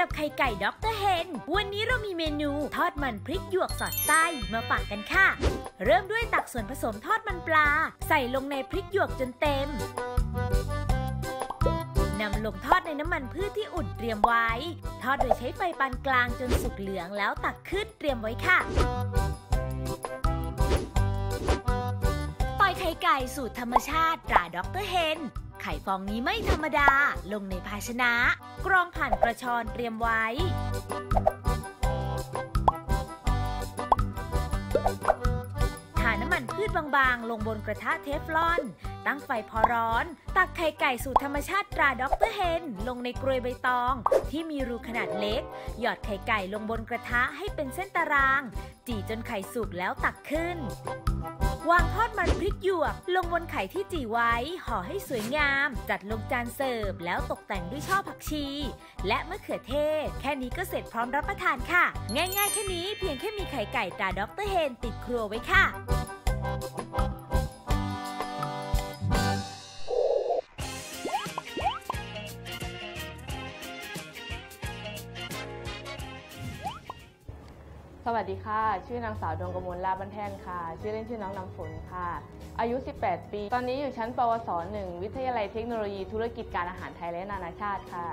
กับไข่ไก่ด็อกเตอร์เฮนวันนี้เรามีเมนูทอดมันพริกหยวกสอดไส้มาฝากกันค่ะเริ่มด้วยตักส่วนผสมทอดมันปลาใส่ลงในพริกหยวกจนเต็มนำลงทอดในน้ำมันพืชที่อุ่นเตรียมไว้ทอดโดยใช้ไฟปานกลางจนสุกเหลืองแล้วตักขึ้นเตรียมไว้ค่ะปล่อยไข่ไก่สูตรธรรมชาติตราด็อกเตอร์เฮนไข่ฟองนี้ไม่ธรรมดาลงในภาชนะกรองผ่านกระชอนเตรียมไว้ทาน้ำมันพืชบางๆลงบนกระทะเทฟลอนตั้งไฟพอร้อนตักไข่ไก่สูตรธรรมชาติตราด็อกเตอร์เฮนลงในกรวยใบตองที่มีรูขนาดเล็กหยอดไข่ไก่ลงบนกระทะให้เป็นเส้นตารางจี่จนไข่สุกแล้วตักขึ้นวางทอดมันพริกหยวกลงบนไข่ที่จี่ไว้ห่อให้สวยงามจัดลงจานเสิร์ฟแล้วตกแต่งด้วยช่อผักชีและมะเขือเทศแค่นี้ก็เสร็จพร้อมรับประทานค่ะง่ายๆแค่นี้เพียงแค่มีไข่ไก่ตราด็อกเตอร์เฮนติดครัวไว้ค่ะสวัสดีค่ะชื่อนางสาวดวงกมล ลาบันแท่นค่ะชื่อเล่นชื่อน้องน้ำฝนค่ะอายุ 18 ปีตอนนี้อยู่ชั้นปวส 1 วิทยาลัยเทคโนโลยีธุรกิจการอาหารไทยและนานาชาติค่ะ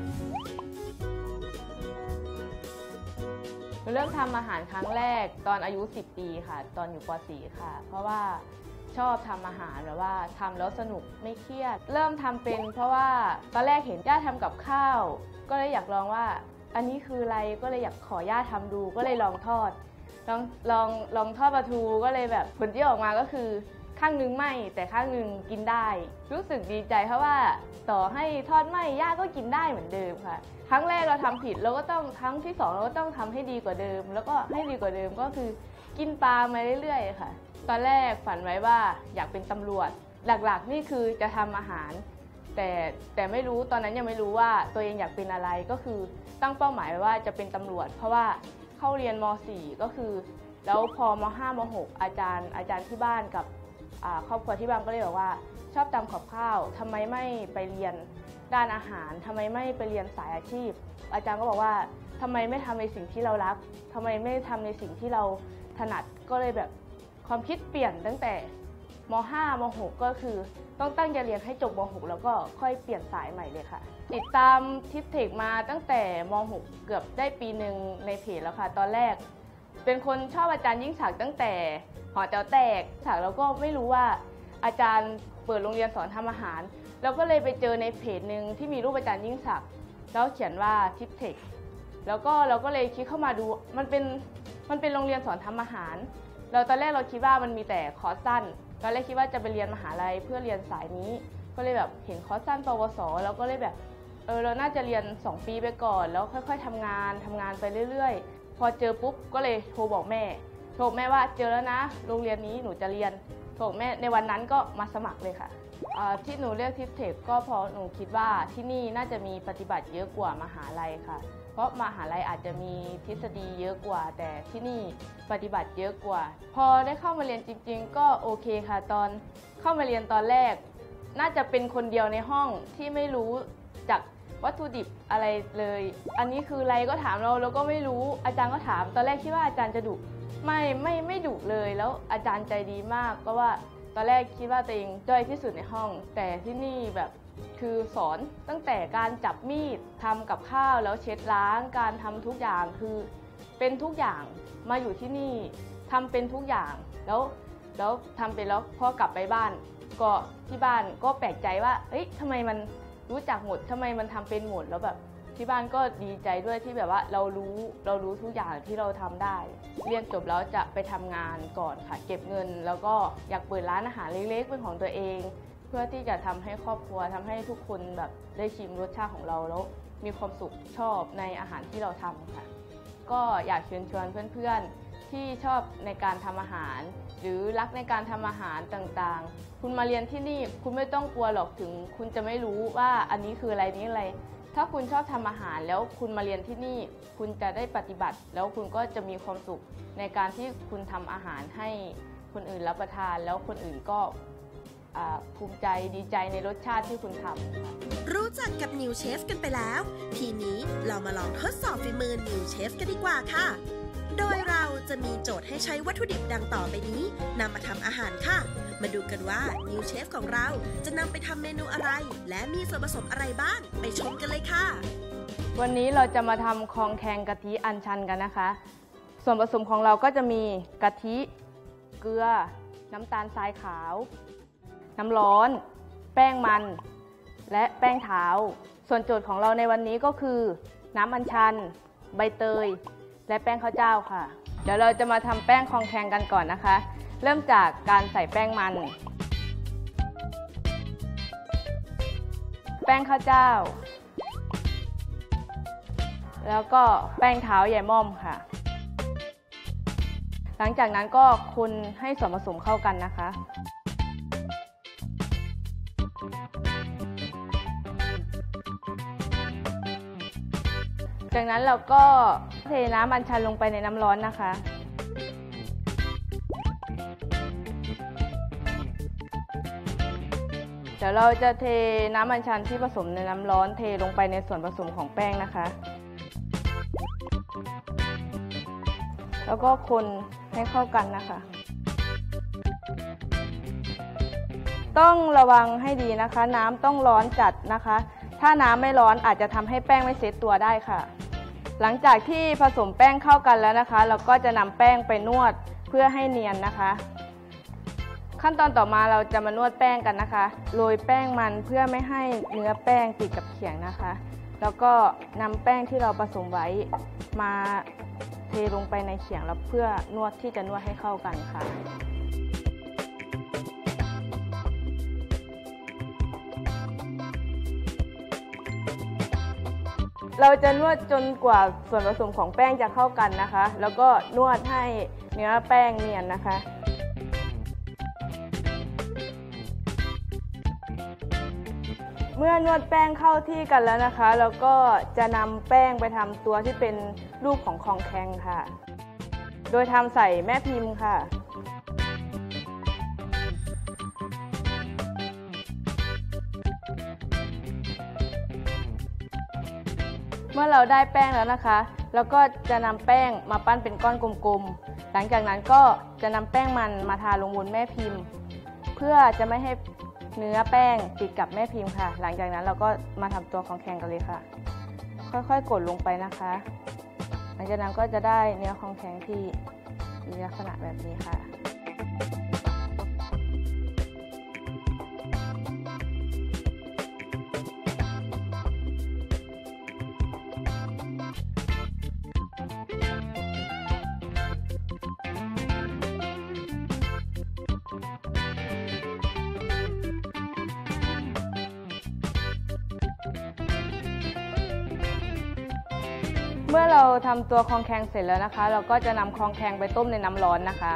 เริ่มทำอาหารครั้งแรกตอนอายุ 10 ปีค่ะตอนอยู่ป .4 ค่ะเพราะว่าชอบทำอาหารแบบว่าทำแล้วสนุกไม่เครียดเริ่มทำเป็นเพราะว่าตอนแรกเห็นย่าทำกับข้าวก็เลยอยากลองว่าอันนี้คืออะไรก็เลยอยากขอย่าทำดูก็เลยลองทอดลองทอดปลาทูก็เลยแบบผลที่ออกมาก็คือข้างนึงไหม้แต่ข้างนึงกินได้รู้สึกดีใจเพราะว่าต่อให้ทอดไหม้ย่าก็กินได้เหมือนเดิมค่ะครั้งแรกเราทำผิดเราก็ต้องครั้งที่2เราก็ต้องทำให้ดีกว่าเดิมแล้วก็ให้ดีกว่าเดิมก็คือกินปลามาเรื่อยๆค่ะตอนแรกฝันไว้ว่าอยากเป็นตำรวจหลักๆนี่คือจะทำอาหารแต่ไม่รู้ตอนนั้นยังไม่รู้ว่าตัวเองอยากเป็นอะไรก็คือตั้งเป้าหมายไว้ว่าจะเป็นตำรวจเพราะว่าเข้าเรียนม.4 ก็คือแล้วพอม.5 ม.6 อาจารย์ที่บ้านกับครอบครัวที่บ้านก็เลยบอกว่าชอบทำกับข้าวทำไมไม่ไปเรียนด้านอาหารทำไมไม่ไปเรียนสายอาชีพอาจารย์ก็บอกว่าทำไมไม่ทำในสิ่งที่เรารักทำไมไม่ทำในสิ่งที่เราถนัดก็เลยแบบความคิดเปลี่ยนตั้งแต่ม.5 ม.6 ก็คือต้องตั้งใจเรียนให้จบม.6 แล้วก็ค่อยเปลี่ยนสายใหม่เลยค่ะติดตามทิปเทคมาตั้งแต่ม.6 เกือบได้ปีหนึ่งในเพจแล้วค่ะตอนแรกเป็นคนชอบอาจารย์ยิ่งศักดิ์ตั้งแต่หอแต๋วแตกแล้วก็ไม่รู้ว่าอาจารย์เปิดโรงเรียนสอนทำอาหารแล้วก็เลยไปเจอในเพจหนึ่งที่มีรูปอาจารย์ยิ่งศักดิ์แล้วเขียนว่าทิปเทคแล้วก็เราก็เลยคลิกเข้ามาดูมันเป็นโรงเรียนสอนทำอาหารตอนแรกเราคิดว่ามันมีแต่คอร์สสั้นตอนแรกคิดว่าจะไปเรียนมหาลัยเพื่อเรียนสายนี้ก็เลยแบบเห็นคอร์สสั้นปวสแล้วก็เลยแบบเราน่าจะเรียน2 ปีไปก่อนแล้วค่อยๆทำงานไปเรื่อยๆพอเจอปุ๊บก็เลยโทรบอกแม่ว่าเจอแล้วนะโรงเรียนนี้หนูจะเรียนโทรแม่ในวันนั้นก็มาสมัครเลยค่ะที่หนูเลือกทิปเทคก็เพราะหนูคิดว่าที่นี่น่าจะมีปฏิบัติเยอะกว่ามหาลัยค่ะเพราะมหาลัยอาจจะมีทฤษฎีเยอะกว่าแต่ที่นี่ปฏิบัติเยอะกว่าพอได้เข้ามาเรียนจริงๆก็โอเคค่ะตอนเข้ามาเรียนตอนแรกน่าจะเป็นคนเดียวในห้องที่ไม่รู้จากวัตถุดิบอะไรเลยอันนี้คืออะไรก็ถามเราก็ไม่รู้อาจารย์ก็ถามตอนแรกคิดว่าอาจารย์จะดุไม่ดุเลยแล้วอาจารย์ใจดีมากก็ว่าตอนแรกคิดว่าตัวเองด้อยที่สุดในห้องแต่ที่นี่แบบคือสอนตั้งแต่การจับมีดทำกับข้าวแล้วเช็ดล้างการทำทุกอย่างคือเป็นทุกอย่างมาอยู่ที่นี่ทำเป็นทุกอย่างแล้วทำเป็นแล้วพอกลับไปบ้านก็ที่บ้านก็แปลกใจว่าเฮ้ยทำไมมันรู้จักหมดทำไมมันทำเป็นหมดแล้วแบบที่บ้านก็ดีใจด้วยที่แบบว่าเรารู้ทุกอย่างที่เราทำได้เรียนจบแล้วจะไปทำงานก่อนค่ะเก็บเงินแล้วก็อยากเปิดร้านอาหารเล็กๆเป็นของตัวเองเพื่อที่จะทำให้ครอบครัวทำให้ทุกคนแบบได้ชิมรสชาติของเราแล้วมีความสุขชอบในอาหารที่เราทำค่ะก็อยากเชิญชวนเพื่อนๆที่ชอบในการทำอาหารหรือรักในการทำอาหารต่างๆคุณมาเรียนที่นี่คุณไม่ต้องกลัวหรอกถึงคุณจะไม่รู้ว่าอันนี้คืออะไรนี้อะไรถ้าคุณชอบทำอาหารแล้วคุณมาเรียนที่นี่คุณจะได้ปฏิบัติแล้วคุณก็จะมีความสุขในการที่คุณทำอาหารให้คนอื่นรับประทานแล้วคนอื่นก็ภูมิใจดีใจในรสชาติที่คุณทำรู้จักกับนิวเชฟกันไปแล้วทีนี้เรามาลองทดสอบฝีมือนิวเชฟกันดีกว่าค่ะโดยเราจะมีโจทย์ให้ใช้วัตถุดิบดังต่อไปนี้นำมาทำอาหารค่ะมาดูกันว่านิวเชฟของเราจะนำไปทำเมนูอะไรและมีส่วนผสมอะไรบ้างไปชมกันเลยค่ะวันนี้เราจะมาทำคองแคงกะทิอัญชันกันนะคะส่วนผสมของเราก็จะมีกะทิเกลือน้ำตาลทรายขาวน้ำร้อนแป้งมันและแป้งเท้าส่วนโจทย์ของเราในวันนี้ก็คือน้ำอัญชันใบเตยและแป้งข้าวเจ้าค่ะเดี๋ยวเราจะมาทำแป้งคองแคงกันก่อนนะคะเริ่มจากการใส่แป้งมันแป้งข้าวเจ้าแล้วก็แป้งเท้าใหญ่ม่อมค่ะหลังจากนั้นก็คนให้ส่วนผสมเข้ากันนะคะจากนั้นเราก็เทน้ำอัญชันลงไปในน้ำร้อนนะคะเดี๋ยวเราจะเทน้ำอัญชันที่ผสมในน้ำร้อนเทลงไปในส่วนผสมของแป้งนะคะแล้วก็คนให้เข้ากันนะคะต้องระวังให้ดีนะคะน้ำต้องร้อนจัดนะคะถ้าน้ำไม่ร้อนอาจจะทำให้แป้งไม่เซตตัวได้ค่ะหลังจากที่ผสมแป้งเข้ากันแล้วนะคะเราก็จะนำแป้งไปนวดเพื่อให้เนียนนะคะขั้นตอนต่อมาเราจะมานวดแป้งกันนะคะโรยแป้งมันเพื่อไม่ให้เนื้อแป้งติดกับเขียงนะคะแล้วก็นำแป้งที่เราผสมไว้มาเทลงไปในเขียงแล้วเพื่อนวดที่จะนวดให้เข้ากันค่ะเราจะนวดจนกว่าส่วนผสมของแป้งจะเข้ากันนะคะแล้วก็นวดให้เนื้อแป้งเนียนนะคะเมื่อนวดแป้งเข้าที่กันแล้วนะคะแล้วก็จะนำแป้งไปทำตัวที่เป็นรูปของคองแคงค่ะโดยทำใส่แม่พิมพ์ค่ะเมื่อเราได้แป้งแล้วนะคะแล้วก็จะนำแป้งมาปั้นเป็นก้อนกลมๆหลังจากนั้นก็จะนำแป้งมันมาทาลงบนแม่พิมพ์เพื่อจะไม่ให้เนื้อแป้งติดกับแม่พิมพ์ค่ะหลังจากนั้นเราก็มาทำตัวคองแคงกันเลยค่ะค่อยๆกดลงไปนะคะหลังจากนั้นก็จะได้เนื้อคองแคงที่มีลักษณะแบบนี้ค่ะเมื่อเราทำตัวคองแคงเสร็จแล้วนะคะเราก็จะนำคองแคงไปต้มในน้ำร้อนนะคะ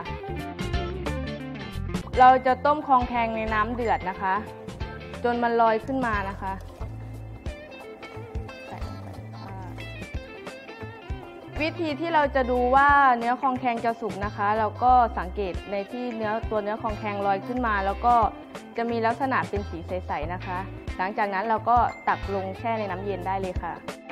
เราจะต้มคองแคงในน้ำเดือดนะคะจนมันลอยขึ้นมานะคะวิธีที่เราจะดูว่าเนื้อคองแคงจะสุกนะคะเราก็สังเกตในที่ตัวเนื้อคองแคงลอยขึ้นมาแล้วก็จะมีลักษณะเป็นสีใสๆนะคะหลังจากนั้นเราก็ตักลงแช่ในน้ำเย็นได้เลยค่ะ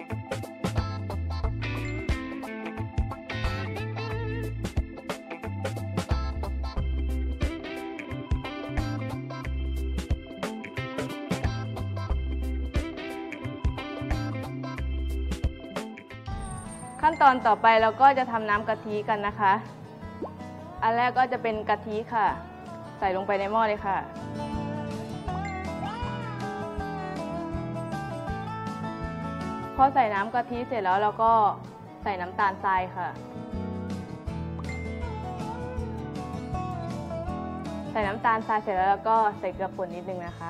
ขั้นตอนต่อไปเราก็จะทำน้ำกะทิกันนะคะอันแรกก็จะเป็นกะทิค่ะใส่ลงไปในหม้อเลยค่ะพอใส่น้ำกะทิเสร็จแล้วเราก็ใส่น้ำตาลทรายค่ะใส่น้ำตาลทรายเสร็จแล้วเราก็ใส่เกลือป่นนิดนึงนะคะ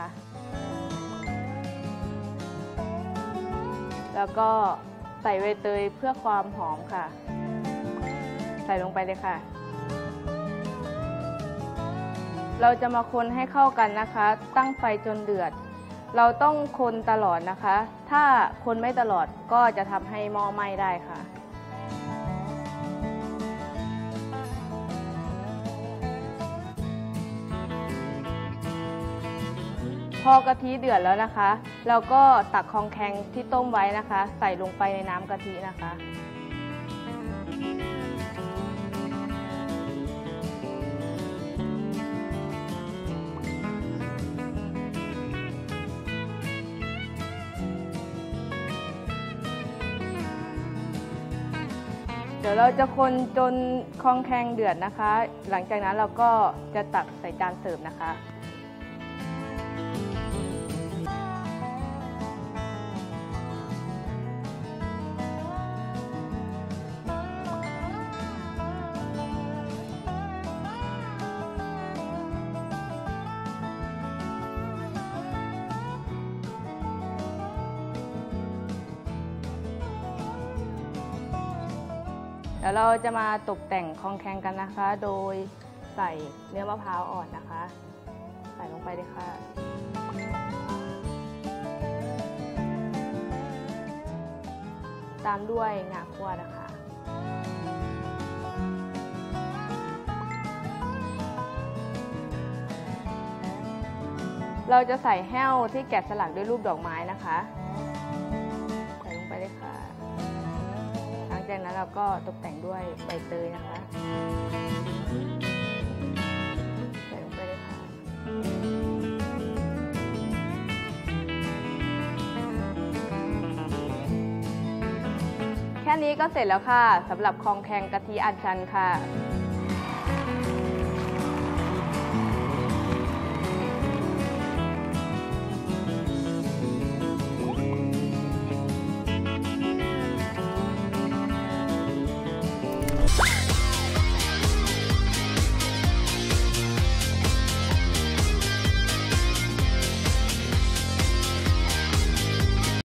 แล้วก็ใส่ใบเตยเพื่อความหอมค่ะใส่ลงไปเลยค่ะเราจะมาคนให้เข้ากันนะคะตั้งไฟจนเดือดเราต้องคนตลอดนะคะถ้าคนไม่ตลอดก็จะทำให้หม้อไหม้ได้ค่ะพพอกะทิเดือดแล้วนะคะเราก็ตักคองแคงที่ต้มไว้นะคะ ใส่ลงไปในน้ำกะทินะคะเดี๋ยวเราจะคนจนคองแคงเดือดนะคะหลังจากนั้นเราก็จะตักใส่จานเสิร์ฟนะคะเดี๋ยวเราจะมาตกแต่งคองแคงกันนะคะโดยใส่เนื้อมะพร้าวอ่อนนะคะใส่ลงไปเลยค่ะตามด้วยงาคั่วนะคะเราจะใส่แห้วที่แกะสลักด้วยรูปดอกไม้นะคะใส่ลงไปเลยค่ะหลังจากนั้นเราก็ตกแต่งด้วยใบเตยนะคะใส่ลงไปเลยค่ะแค่นี้ก็เสร็จแล้วค่ะสำหรับคองแคงกะทิอัญชันค่ะ